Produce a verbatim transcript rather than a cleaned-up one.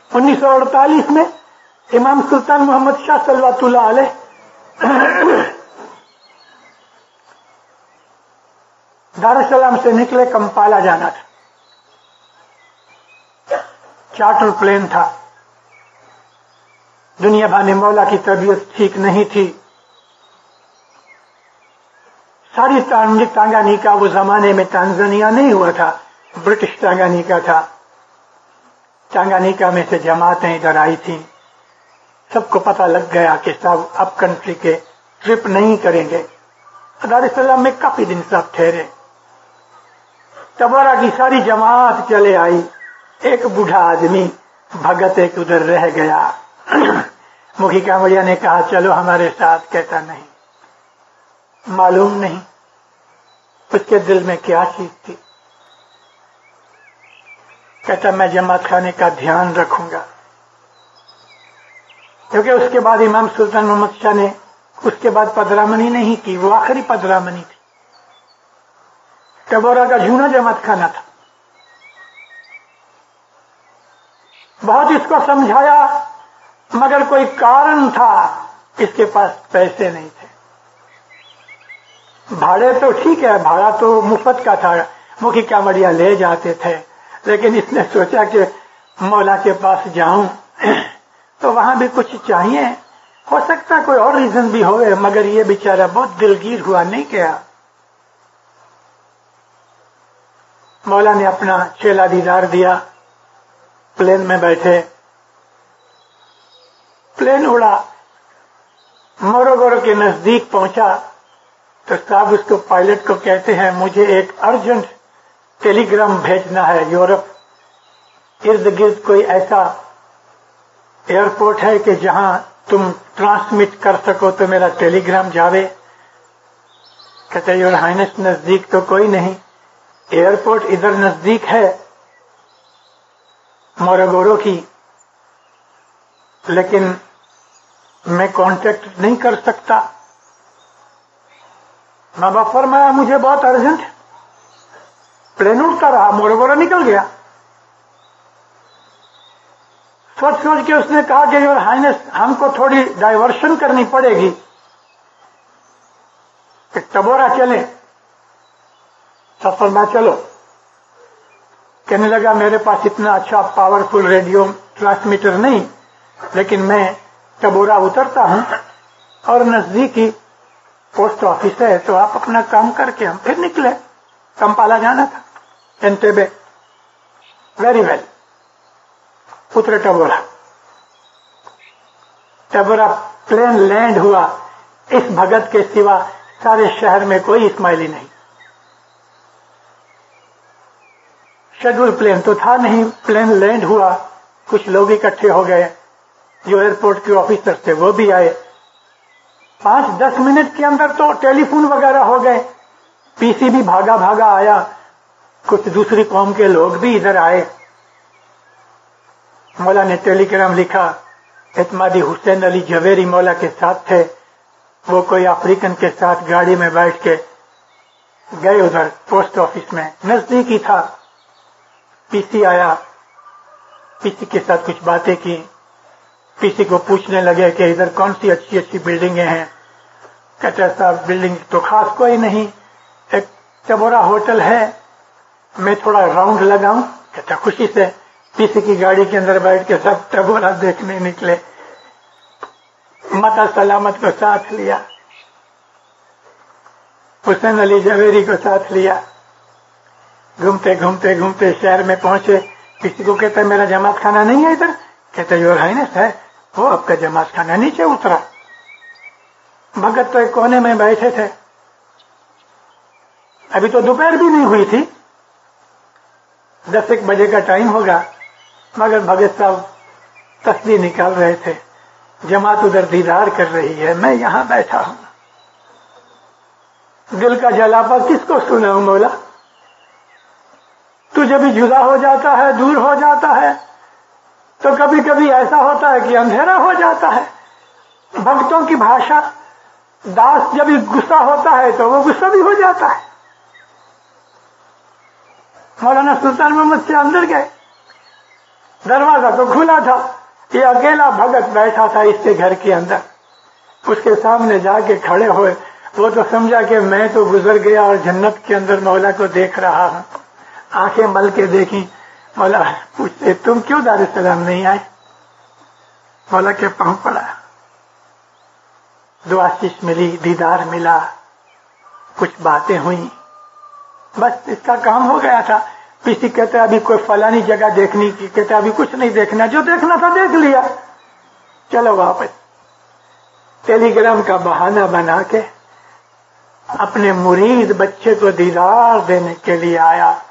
انیس سو اڑتالیس میں امام سلطان محمد شاہ صلوات اللہ علیہ دار السلام سے نکلے، کمپالا جانا تھا، چارٹر پلین تھا۔ دنیا بھانے مولا کی طبیعت ٹھیک نہیں تھی، ساری ٹانگانیکا وہ زمانے میں تانزانیہ نہیں ہوا تھا، برٹش ٹانگانیکا تھا۔ ٹانگانیکا میں سے جماعتیں ادھر آئی تھیں، سب کو پتہ لگ گیا کہ صاحب اب کنٹری کے ٹرپ نہیں کریں گے۔ دار السلام میں کافی دن سب ٹھہرے، ٹبورا کی ساری جماعت چلے آئی، ایک بوڑھا آدمی بھگت ایک ادھر رہ گیا۔ مکھی کامڑیا نے کہا چلو ہمارے ساتھ، کہتا نہیں، معلوم نہیں اس کے دل میں کیا چیز تھی، کہتا میں جماعت خانے کا دھیان رکھوں گا، کیونکہ اس کے بعد امام سلطان محمد شاہ نے اس کے بعد پدرامنی نہیں کی، وہ آخری پدرامنی تھی۔ ٹبورا کا جونا جماعت خانہ تھا، بہت اس کو سمجھایا مگر کوئی کارن تھا، اس کے پاس پیسے نہیں تھے۔ بھاڑے تو ٹھیک ہے، بھاڑا تو مفت کا تھا، مکھی کامڑیا لے جاتے تھے، لیکن اس نے سوچا کہ مولا کے پاس جاؤں تو وہاں بھی کچھ چاہیے، ہو سکتا ہے کوئی اور ریزن بھی ہوئے، مگر یہ بیچارہ بہت دلگیر ہوا، نہیں کیا۔ مولا نے اپنا چیلا دیدار دیا، پلین میں بیٹھے، پلین اڑا، موروگورو کے نزدیک پہنچا تو صاحب اس کو پائلٹ کو کہتے ہیں مجھے ایک ارجنٹ ٹیلی گرام بھیجنا ہے یورپ، ارد گرد کوئی ایسا ایئرپورٹ ہے کہ جہاں تم ٹرانسمٹ کر سکو تو میرا ٹیلی گرام جاوے؟ کہتے یور ہائنس نزدیک تو کوئی نہیں، ایئرپورٹ ادھر نزدیک ہے موروگورو کی، لیکن میں کانٹیکٹ نہیں کر سکتا۔ ماں باپ فرمایا مجھے بہت ارجنٹ، پلین اڑتا رہا، موروگورو نکل گیا۔ سوچ سوچ کے اس نے کہا کہ یور ہائنس ہم کو تھوڑی ڈائیورشن کرنی پڑے گی، کہ ٹبورا چلے۔ سفر میں چلو، کہنے لگا میرے پاس اتنا اچھا پاورفل ریڈیو ٹرانسمیٹر نہیں، لیکن میں ٹبورا اترتا ہوں اور نزدیکی پوسٹ آفس ہے، تو آپ اپنا کام کر کے ہم پھر نکلے، کمپالا جانا تھا، انٹیبے۔ ویری ویل، اترے ٹبورا، ٹبورا پلین لینڈ ہوا، اس بھگت کے سوا سارے شہر میں کوئی اسماعیلی نہیں، شیڈول پلین تو تھا نہیں، پلین لینڈ ہوا، کچھ لوگ اکٹھے ہو گئے، جو ایئرپورٹ کے آفیسر تھے وہ بھی آئے، پانچ دس منٹ کے اندر تو ٹیلی فون وغیرہ ہو گئے، پی سی بھی بھاگا بھاگا آیا، کچھ دوسری قوم کے لوگ بھی ادھر آئے۔ مولا نے ٹیلی گرام لکھا، اعتمادی حسین علی جویری مولا کے ساتھ تھے، وہ کوئی افریقن کے ساتھ گاڑی میں بیٹھ کے گئے ادھر پوسٹ آفس میں، نزدیک ہی تھا، پی سی آیا، پی سی کے ساتھ کچھ باتیں کی، پی سی کو پوچھنے لگے کہ ادھر کون سی اچھی اچھی بلڈنگیں ہیں؟ کہتا صاحب بلڈنگ تو خاص کوئی نہیں، ایک ٹبورا ہوٹل ہے، میں تھوڑا راؤنڈ لگاؤں؟ کہتا خوشی سے۔ پی سی کی گاڑی کے اندر بیٹھ کے سب ٹبورا دیکھنے نکلے، متا سلامت کو ساتھ لیا، حسین علی جویری کو ساتھ لیا، گھومتے گھومتے گھومتے شہر میں پہنچے۔ کسی کو کہتا ہے میرا جماعت خانہ نہیں ہے ادھر؟ کہتا یور ہائنس ہے، وہ آپ کا جماعت خانہ نیچے اترا۔ بھگت تو ایک کونے میں بیٹھے تھے، ابھی تو دوپہر بھی نہیں ہوئی تھی، دس ایک بجے کا ٹائم ہوگا، مگر بھگت صاحب تسبیح نکال رہے تھے، جماعت ادھر دیدار کر رہی ہے، میں یہاں بیٹھا ہوں۔ دل کا جلاپا کس کو سناؤں مولا؟ تو جب بھی جدا ہو جاتا ہے، دور ہو جاتا ہے، تو کبھی کبھی ایسا ہوتا ہے کہ اندھیرا ہو جاتا ہے۔ بھگتوں کی بھاشا، داس جب غصہ ہوتا ہے تو وہ غصہ بھی ہو جاتا ہے۔ مولانا سلطان محمد سے اندر گئے، دروازہ تو کھلا تھا، یہ اکیلا بھگت بیٹھا تھا اس کے گھر کے اندر. اس کے سامنے جا کے کھڑے ہوئے. وہ تو سمجھا کہ میں تو گزر گیا اور جنت کے اندر مولا کو دیکھ رہا ہوں. آنکھیں مل کے دیکھی. مولا پوچھتے تم کیوں دار السلام نہیں آئے؟ مولا کے پاؤں پڑا، دعا آشیش ملی، دیدار ملا، کچھ باتیں ہوئی، بس اس کا کام ہو گیا تھا. کسی کہتے ابھی کوئی فلانی جگہ دیکھنی کی، کہتے ابھی کچھ نہیں دیکھنا، جو دیکھنا تھا دیکھ لیا، چلو واپس. ٹیلی گرام کا بہانہ بنا کے اپنے مرید بچے کو دیدار دینے کے لیے آیا.